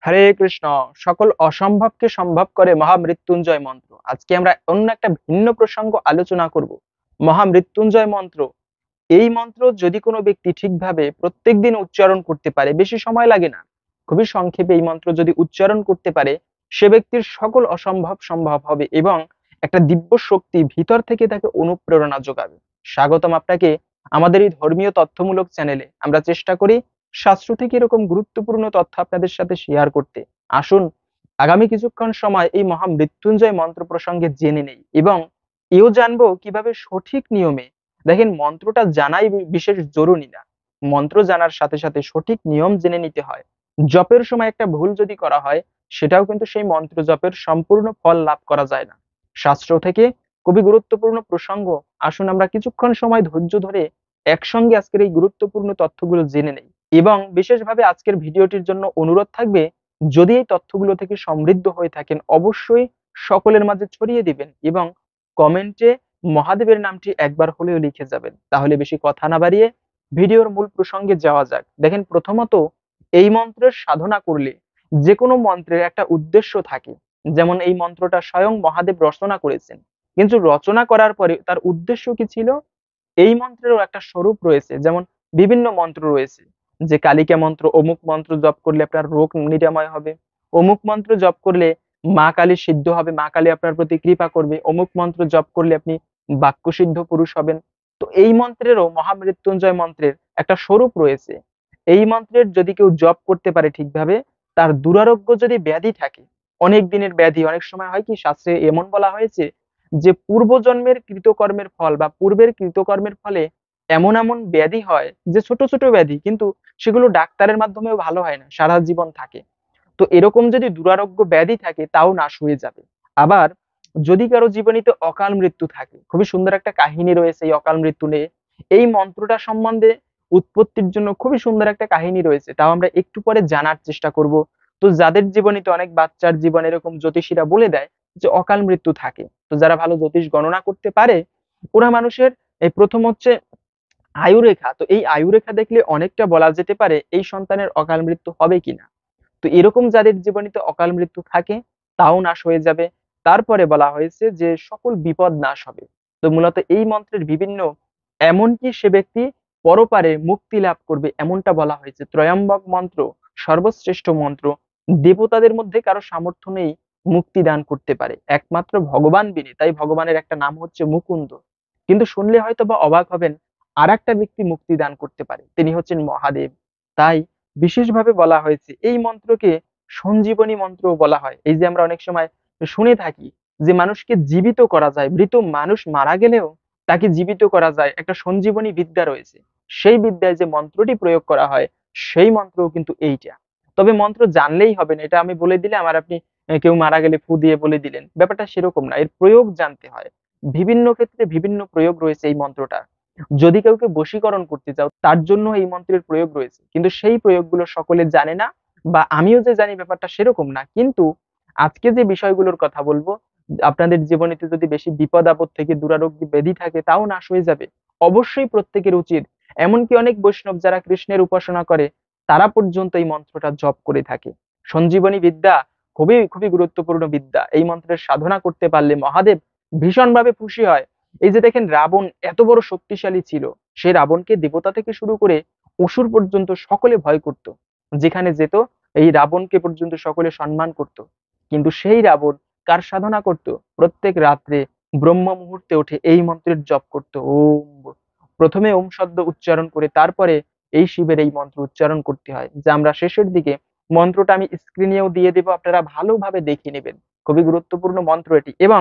হরে কৃষ্ণ। সকল অসম্ভবকে সম্ভব করে মহামৃত্যুঞ্জয় মন্ত্র। আজকে আমরা অন্য একটা ভিন্ন প্রসঙ্গ আলোচনা করব। মহামৃত্যুঞ্জয় মন্ত্র, এই মন্ত্র যদি কোনো ব্যক্তি ঠিকভাবে প্রত্যেকদিন উচ্চারণ করতে পারে, বেশি সময় লাগে না, খুবই সংক্ষেপে এই মন্ত্র যদি উচ্চারণ করতে পারে, সে ব্যক্তির সকল অসম্ভব সম্ভব হবে এবং একটা দিব্য শক্তি ভিতর থেকে তাকে অনুপ্রেরণা যোগাবে। স্বাগতম আপনাকে আমাদের এই ধর্মীয় তথ্যমূলক চ্যানেলে। আমরা চেষ্টা করি শাস্ত্র থেকে এরকম গুরুত্বপূর্ণ তথ্য আপনাদের সাথে শেয়ার করতে। আসুন আগামী কিছুক্ষণ সময় এই মহামৃত্যুঞ্জয় মন্ত্র প্রসঙ্গে জেনে নেই এবং এও জানবো কিভাবে সঠিক নিয়মে, দেখেন মন্ত্রটা জানাই বিশেষ জরুরি না, মন্ত্র জানার সাথে সাথে সঠিক নিয়ম জেনে নিতে হয়। জপের সময় একটা ভুল যদি করা হয়, সেটাও কিন্তু সেই মন্ত্র জপের সম্পূর্ণ ফল লাভ করা যায় না। শাস্ত্র থেকে খুবই গুরুত্বপূর্ণ প্রসঙ্গ। আসুন আমরা কিছুক্ষণ সময় ধৈর্য ধরে একসঙ্গে আজকের এই গুরুত্বপূর্ণ তথ্যগুলো জেনে নেই। এবং বিশেষভাবে আজকের ভিডিওটির জন্য অনুরোধ থাকবে, যদি এই তথ্যগুলো থেকে সমৃদ্ধ হয়ে থাকেন অবশ্যই সকলের মাঝে ছড়িয়ে দিবেন এবং কমেন্টে মহাদেবের নামটি একবার হলেও লিখে যাবেন। তাহলে বেশি কথা না বাড়িয়ে ভিডিওর মূল প্রসঙ্গে যাওয়া যাক। দেখেন, প্রথমত এই মন্ত্রের সাধনা করলে যে কোনো মন্ত্রের একটা উদ্দেশ্য থাকে। যেমন এই মন্ত্রটা স্বয়ং মহাদেব রচনা করেছেন, কিন্তু রচনা করার পরে তার উদ্দেশ্য কি ছিল, এই মন্ত্রেরও একটা স্বরূপ রয়েছে। যেমন বিভিন্ন মন্ত্র রয়েছে, যে কালিকা মন্ত্র, অমুক মন্ত্র জপ করলে আপনার রোগ নিরাময় হবে, অমুক মন্ত্র জপ করলে মা কালী সিদ্ধ হবে, মা কালী আপনার প্রতি কৃপা করবে, অমুক মন্ত্র জপ করলে আপনি বাক্য সিদ্ধ পুরুষ হবেন। তো এই মন্ত্রেরও, মহামৃত্যুঞ্জয় মন্ত্রের একটা স্বরূপ রয়েছে। এই মন্ত্রের যদি কেউ জপ করতে পারে ঠিকভাবে, তার দুরারোগ্য যদি ব্যাধি থাকে, অনেক দিনের ব্যাধি, অনেক সময় হয় কি শাস্ত্রে এমন বলা হয়েছে যে পূর্বজন্মের কৃতকর্মের ফল বা পূর্বের কৃতকর্মের ফলে এমন এমন ব্যাধি হয় যে ছোট ছোট ব্যাধি, কিন্তু সেগুলো ডাক্তারের মাধ্যমেও ভালো হয় না, সারা জীবন থাকে। তো এরকম যদি দুরারোগ্য ব্যাধি থাকে তাও নাশ হয়ে যাবে। আবার যদি কারো জীবনীতে অকাল মৃত্যু থাকে, খুবই সুন্দর একটা কাহিনী রয়েছে এই অকাল মৃত্যু নিয়ে। এই মন্ত্রটা সম্বন্ধে উৎপত্তির জন্য খুবই সুন্দর একটা কাহিনী রয়েছে, তাও আমরা একটু পরে জানার চেষ্টা করব। তো যাদের জীবনীতে, অনেক বাচ্চার জীবন এরকম জ্যোতিষীরা বলে দেয় যে অকাল মৃত্যু থাকে, তো যারা ভালো জ্যোতিষ গণনা করতে পারে, ওরা মানুষের এই প্রথম হচ্ছে আয়ুরেখা। তো এই আয়ুরেখা দেখলে অনেকটা বলা যেতে পারে এই সন্তানের অকাল মৃত্যু হবে কিনা। তো এরকম যাদের জীবনীতে অকাল মৃত্যু থাকে তাও নাশ হয়ে যাবে। তারপরে বলা হয়েছে যে সকল বিপদ নাশ হবে। তো মূলত এই মন্ত্রের বিভিন্ন, এমনকি সে ব্যক্তি পরপারে মুক্তি লাভ করবে, এমনটা বলা হয়েছে। ত্রয়ম্বক মন্ত্র সর্বশ্রেষ্ঠ মন্ত্র। দেবতাদের মধ্যে কারো সামর্থ্য নেই মুক্তি দান করতে পারে, একমাত্র ভগবান বিনে। তাই ভগবানের একটা নাম হচ্ছে মুকুন্দ। কিন্তু শুনলে হয়তো বা অবাক হবেন, আর একটা ব্যক্তি মুক্তি দান করতে পারে, তিনি হচ্ছেন মহাদেব। তাই বিশেষভাবে বলা হয়েছে এই মন্ত্রকে সঞ্জীবনী মন্ত্র বলা হয়। এই যে আমরা অনেক সময় শুনে থাকি যে মানুষকে জীবিত করা যায়, মৃত মানুষ মারা গেলেও তাকে জীবিত করা যায়, একটা সঞ্জীবনী বিদ্যা রয়েছে। সেই বিদ্যায় যে মন্ত্রটি প্রয়োগ করা হয়, সেই মন্ত্রও কিন্তু এইটা। তবে মন্ত্র জানলেই হবে না, এটা আমি বলে দিলে আমার আপনি কেউ মারা গেলে ফু দিয়ে বলে দিলেন, ব্যাপারটা সেরকম না, এর প্রয়োগ জানতে হয়। বিভিন্ন ক্ষেত্রে বিভিন্ন প্রয়োগ রয়েছে এই মন্ত্রটা। যদি কাউকে বশীকরণ করতে চাও, তার জন্য এই মন্ত্রের প্রয়োগ রয়েছে, কিন্তু সেই প্রয়োগগুলো সকলে জানে না, বা আমিও যে জানি ব্যাপারটা সেরকম না। কিন্তু আজকে যে বিষয়গুলোর কথা বলবো, আপনাদের জীবনেতে যদি বেশি বিপদ আপদ থেকে, দুরারোগ্য ব্যাধি থাকে, তাও নাশ হয়ে যাবে। অবশ্যই প্রত্যেকের উচিত, এমনকি অনেক বৈষ্ণব যারা কৃষ্ণের উপাসনা করে, তারা পর্যন্ত এই মন্ত্রটা জপ করে থাকে। সঞ্জীবনী বিদ্যা খুবই খুবই গুরুত্বপূর্ণ বিদ্যা। এই মন্ত্রের সাধনা করতে পারলে মহাদেব ভীষণভাবে খুশি হয়। এই যে দেখেন, রাবণ এত বড় শক্তিশালী ছিল, সে রাবণকে দেবতা থেকে শুরু করে অসুর পর্যন্ত সকলে ভয় করত। যেখানে যেত এই রাবণকে পর্যন্ত সকলে সম্মান করত। কিন্তু সেই রাবণ কার সাধনা করত? প্রত্যেক রাত্রে ব্রহ্ম মুহূর্তে উঠে এই মন্ত্রের জপ করত। ওম। প্রথমে ওম শব্দ উচ্চারণ করে তারপরে এই শিবের এই মন্ত্র উচ্চারণ করতে হয়, যা আমরা শেষের দিকে মন্ত্রটা আমি স্ক্রিনেও দিয়ে দেবো, আপনারা ভালোভাবে দেখে নেবেন। খুবই গুরুত্বপূর্ণ মন্ত্র এটি। এবং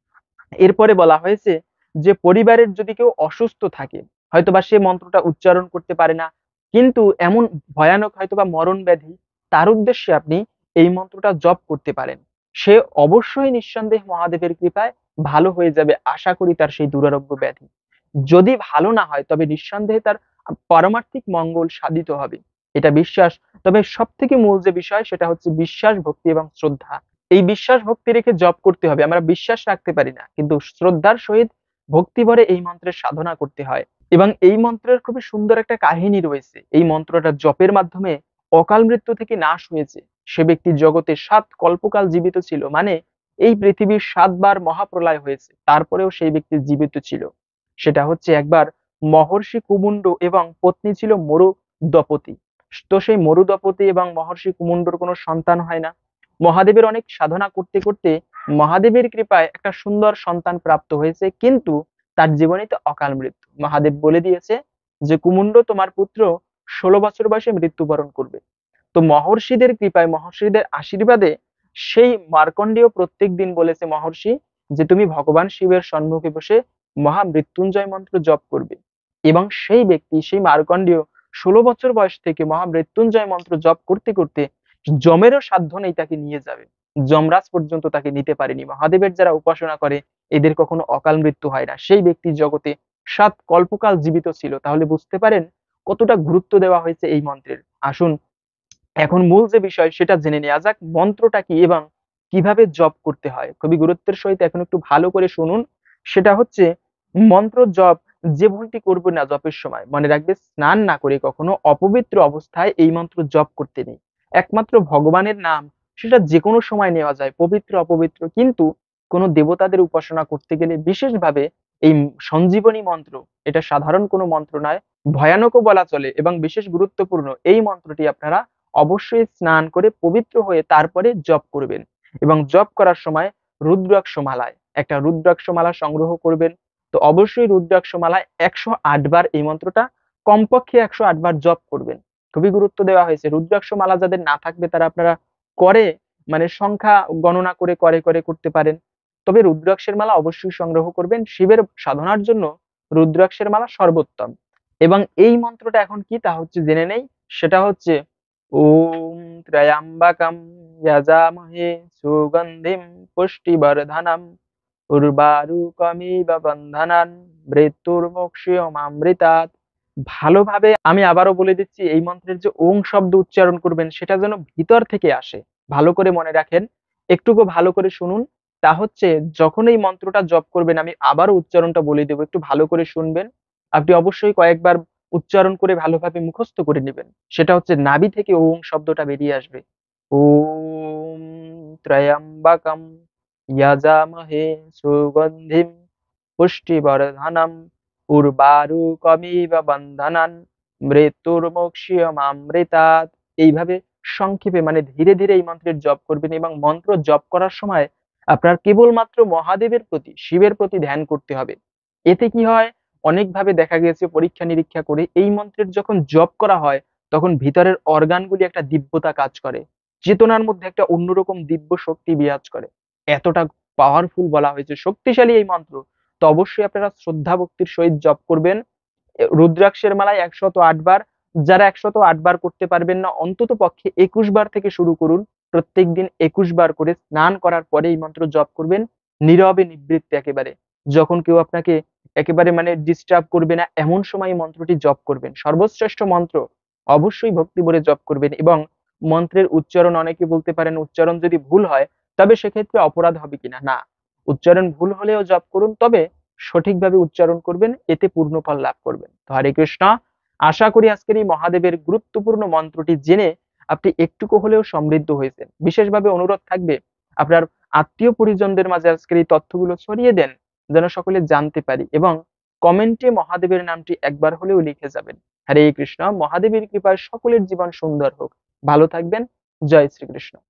এরপরে বলা হয়েছে যে পরিবারের যদি কেউ অসুস্থ থাকে, হয়তোবা সে মন্ত্রটা উচ্চারণ করতে পারে না, কিন্তু এমন ভয়ানক হয়তোবা মরণ ব্যাধি, তার উদ্দেশ্যে আপনি এই মন্ত্রটা জপ করতে পারেন। সে অবশ্যই নিঃসন্দেহ মহাদেবের কৃপায় ভালো হয়ে যাবে, আশা করি তার সেই দুরারোগ্য ব্যাধি। যদি ভালো না হয় তবে নিঃসন্দেহে তার পারমার্থিক মঙ্গল সাধিত হবে, এটা বিশ্বাস। তবে সব থেকে মূল যে বিষয়, সেটা হচ্ছে বিশ্বাস, ভক্তি এবং শ্রদ্ধা। এই বিশ্বাস ভক্তি রেখে জপ করতে হবে। আমরা বিশ্বাস রাখতে পারি না, কিন্তু শ্রদ্ধার সহিত ভক্তি ভরে এই মন্ত্রের সাধনা করতে হয়। এবং এই মন্ত্রের খুবই সুন্দর একটা কাহিনী রয়েছে। এই মন্ত্রটা জপের মাধ্যমে অকাল মৃত্যু থেকে নাশ হয়েছে। সে ব্যক্তি জগতে 7 কল্পকাল জীবিত ছিল, মানে এই পৃথিবীর 7 বার মহাপ্রলয় হয়েছে, তারপরেও সেই ব্যক্তি জীবিত ছিল। সেটা হচ্ছে একবার মহর্ষি কুমুন্ড এবং পত্নী ছিল মরু দপতি। তো সেই মরু দপতি এবং মহর্ষি কুমুন্ডর কোনো সন্তান হয় না। মহাদেবের অনেক সাধনা করতে করতে মহাদেবের কৃপায় একটা সুন্দর সন্তান প্রাপ্ত হয়েছে, কিন্তু তার জীবনে তো অকাল মৃত্যু। মহাদেব বলে দিয়েছে যে কুমুন্ড, তোমার পুত্র 16 বছর বয়সে মৃত্যুবরণ করবে। তো মহর্ষিদের কৃপায়, মহর্ষিদের আশীর্বাদে সেই মার্কণ্ডেয় প্রত্যেক দিন বলেছে মহর্ষি যে তুমি ভগবান শিবের সম্মুখে বসে মহামৃত্যুঞ্জয় মন্ত্র জপ করবে। এবং সেই ব্যক্তি, সেই মার্কণ্ডেয় 16 বছর বয়স থেকে মহামৃত্যুঞ্জয় মন্ত্র জপ করতে করতে যমেরও সাধ্য নেই তাকে নিয়ে যাবে। যমরাজ পর্যন্ত তাকে নিতে পারেনি। মহাদেবের যারা উপাসনা করে এদের কখনো অকাল মৃত্যু হয় না। সেই ব্যক্তি জগতে 7 কল্পকাল জীবিত ছিল। তাহলে বুঝতে পারেন কতটা গুরুত্ব দেওয়া হয়েছে এই মন্ত্রের। আসুন এখন মূল যে বিষয় সেটা জেনে নেওয়া যাক, মন্ত্রটা কি এবং কিভাবে জপ করতে হয়। খুবই গুরুত্বের সহিত এখন একটু ভালো করে শুনুন। সেটা হচ্ছে মন্ত্র জপ যে ভুলটি করবে না জপের সময়, মনে রাখবে স্নান না করে কখনো অপবিত্র অবস্থায় এই মন্ত্র জপ করতে নেই। একমাত্র ভগবানের নাম সেটা যে কোনো সময় নেওয়া যায়, পবিত্র অপবিত্র, কিন্তু কোনো দেবতাদের উপাসনা করতে গেলে বিশেষভাবে এই সঞ্জীবনী মন্ত্র, এটা সাধারণ কোনো মন্ত্র নয়, ভয়ানকও বলা চলে এবং বিশেষ গুরুত্বপূর্ণ এই মন্ত্রটি আপনারা অবশ্যই স্নান করে পবিত্র হয়ে তারপরে জপ করবেন। এবং জপ করার সময় রুদ্রাক্ষ মালায়, একটা রুদ্রাক্ষ মালা সংগ্রহ করবেন। তো অবশ্যই রুদ্রাক্ষ মালায় 108 বার এই মন্ত্রটা, কমপক্ষে 108 বার জপ করবেন। খুবই গুরুত্ব দেওয়া হয়েছে। রুদ্রাক্ষ মালা যাদের না থাকবে তারা আপনারা করে, মানে সংখ্যা গণনা করে করে করে করতে পারেন। তবে রুদ্রাক্ষের মালা অবশ্যই সংগ্রহ করবেন। শিবের সাধনার জন্য রুদ্রাক্ষের মালা সর্বোত্তম। এবং এই মন্ত্রটা এখন কি তা হচ্ছে জেনে নেই। সেটা হচ্ছে ওম ত্র্যম্বকম যজামহে সুগন্ধিম পুষ্টিবর্ধনম উর্বারুকমিব বন্ধনান মৃত্যুর্মোক্ষয়মামৃতাৎ। ভালোভাবে আমি আবারও বলে দিচ্ছি, এই মন্ত্রের যে ওং শব্দ উচ্চারণ করবেন সেটা যেন ভিতর থেকে আসে। ভালো করে মনে রাখেন, একটুকু ভালো করে শুনুন। তা হচ্ছে যখন এই মন্ত্রটা জপ করবেন, আমি আবারও উচ্চারণটা বলে দেবো, একটু ভালো করে শুনবেন। আপনি অবশ্যই কয়েকবার উচ্চারণ করে ভালোভাবে মুখস্থ করে নেবেন। সেটা হচ্ছে নাভি থেকে ওং শব্দটা বেরিয়ে আসবে। ওম ত্র্যম্বকম যজামহে সুগন্ধিম পুষ্টিবর্ধনম উর্বারুকমিব বন্ধনান মৃত্যুর্মোক্ষয়মামৃতাৎ। এইভাবে সংক্ষেপে, মানে ধীরে ধীরে এই মন্ত্রের জপ করবেন। এবং মন্ত্র জপ করার সময় আপনার কেবলমাত্র মহাদেবের প্রতি, শিবের প্রতি ধ্যান করতে হবে। এতে কি হয়, অনেকভাবে দেখা গেছে পরীক্ষা নিরীক্ষা করে, এই মন্ত্রের যখন জপ করা হয় তখন ভিতরের অর্গানগুলি একটা দিব্যতা কাজ করে, চেতনার মধ্যে একটা অন্যরকম দিব্য শক্তি বিরাজ করে। এতটা পাওয়ারফুল বলা হয়েছে, শক্তিশালী এই মন্ত্র। তো অবশ্যই আপনারা শ্রদ্ধা ভক্তির সহিত জপ করবেন। রুদ্রাক্ষের মালায় 108 বার। যারা 108 বার করতে পারবেন না, অন্তত পক্ষে 21 বার থেকে শুরু করুন। প্রত্যেকদিন 21 বার করে স্নান করার পরে এই মন্ত্র জপ করবেন, নীরবে নিবৃত্তে একেবারে। যখন কেউ আপনাকে একেবারে মানে ডিস্টার্ব করবে না এমন সময় এই মন্ত্রটি জপ করবেন। সর্বশ্রেষ্ঠ মন্ত্র, অবশ্যই ভক্তি ভরে জপ করবেন। এবং মন্ত্রের উচ্চারণ, অনেকে বলতে পারেন উচ্চারণ যদি ভুল হয় তবে সেক্ষেত্রে অপরাধ হবে কিনা, না, উচ্চারণ ভুল হলেও জপ করুন, তবে সঠিকভাবে উচ্চারণ করবেন, এতে পূর্ণ ফল লাভ করবেন। তো হরে কৃষ্ণ। আশা করি আজকের এই মহাদেবের গুরুত্বপূর্ণ মন্ত্রটি জেনে আপনি একটুকু হলেও সমৃদ্ধ হয়েছেন। বিশেষভাবে অনুরোধ থাকবে আপনার আত্মীয় পরিজনদের মাঝে আজকের এই তথ্যগুলো ছড়িয়ে দেন, যেন সকলে জানতে পারি। এবং কমেন্টে মহাদেবের নামটি একবার হলেও লিখে যাবেন। হরে কৃষ্ণ। মহাদেবের কৃপায় সকলের জীবন সুন্দর হোক। ভালো থাকবেন। জয় শ্রীকৃষ্ণ।